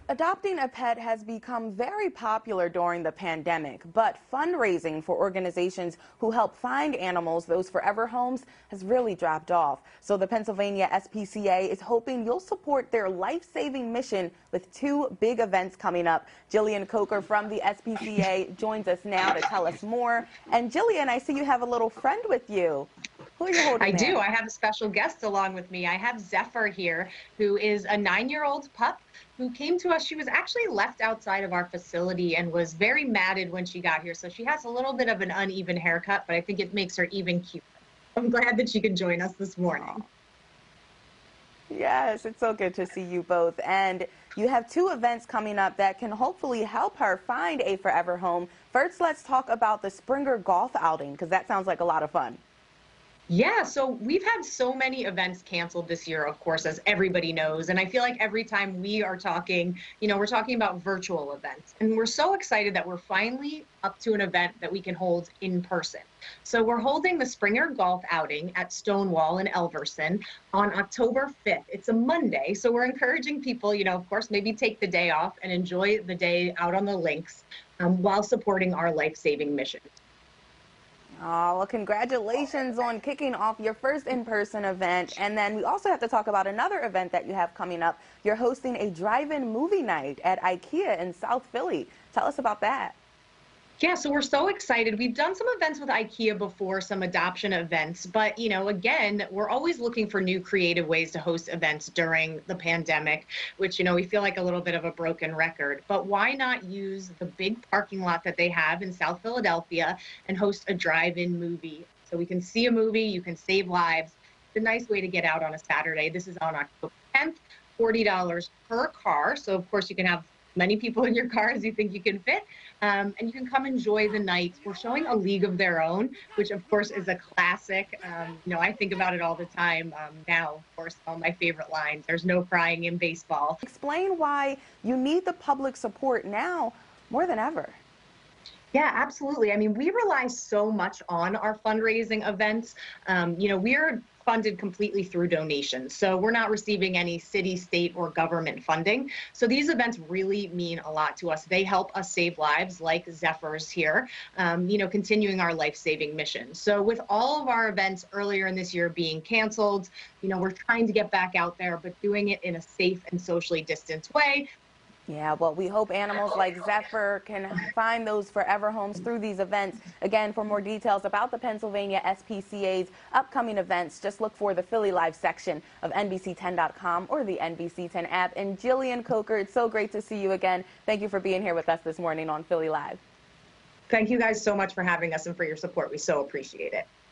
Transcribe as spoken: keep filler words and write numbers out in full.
Adopting a pet has become very popular during the pandemic, but fundraising for organizations who help find animals, those forever homes, has really dropped off. So the Pennsylvania S P C A is hoping you'll support their life-saving mission with two big events coming up. Gillian Kocher from the S P C A joins us now to tell us more. And Gillian, I see you have a little friend with you. Who are you holding I there? do. I have a special guest along with me. I have Zephyr here, who is a nine-year-old pup who came to us. She was actually left outside of our facility and was very matted when she got here. So she has a little bit of an uneven haircut, but I think it makes her even cuter. I'm glad that she could join us this morning. Yes, it's so good to see you both. And you have two events coming up that can hopefully help her find a forever home. First, let's talk about the Springer golf outing, because that sounds like a lot of fun. Yeah, so we've had so many events canceled this year, of course, as everybody knows. And I feel like every time we are talking, you know, we're talking about virtual events. And we're so excited that we're finally up to an event that we can hold in person. So we're holding the Springer Golf Outing at Stonewall in Elverson on October fifth. It's a Monday, so we're encouraging people, you know, of course, maybe take the day off and enjoy the day out on the links um, while supporting our life-saving mission. Oh, well, congratulations on kicking off your first in-person event. And then we also have to talk about another event that you have coming up. You're hosting a drive-in movie night at IKEA in South Philly. Tell us about that. Yeah, so we're so excited. We've done some events with IKEA before, some adoption events, but, you know, again, we're always looking for new creative ways to host events during the pandemic, which, you know, we feel like a little bit of a broken record. But why not use the big parking lot that they have in South Philadelphia and host a drive-in movie? So we can see a movie, you can save lives. It's a nice way to get out on a Saturday. This is on October tenth, forty dollars per car. So, of course, you can have many people in your car as you think you can fit. Um, and you can come enjoy the night. We're showing A League of Their Own, which of course is a classic. Um, you know, I think about it all the time um, now, of course, all my favorite lines. There's no crying in baseball. Explain why you need the public support now more than ever. Yeah, absolutely. I mean, we rely so much on our fundraising events. Um, you know, we're funded completely through donations. So we're not receiving any city, state, or government funding. So these events really mean a lot to us. They help us save lives, like Zephyr's here, um, you know, continuing our life-saving mission. So with all of our events earlier in this year being canceled, you know, we're trying to get back out there, but doing it in a safe and socially distanced way. Yeah, well, we hope animals like Zephyr can find those forever homes through these events. Again, for more details about the Pennsylvania S P C A's upcoming events, just look for the Philly Live section of N B C ten dot com or the N B C ten app. And Gillian Kocher, it's so great to see you again. Thank you for being here with us this morning on Philly Live. Thank you guys so much for having us and for your support. We so appreciate it.